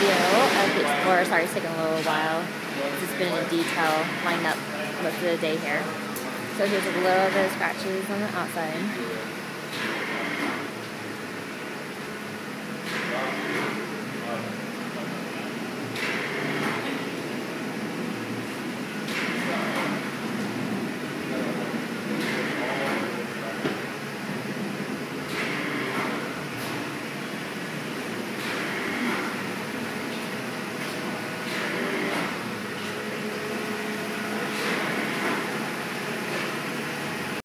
video of the Explorer. Sorry, it's taking a little while. It's been in detail lined up most of the day here. So here's a little bit of scratches on the outside.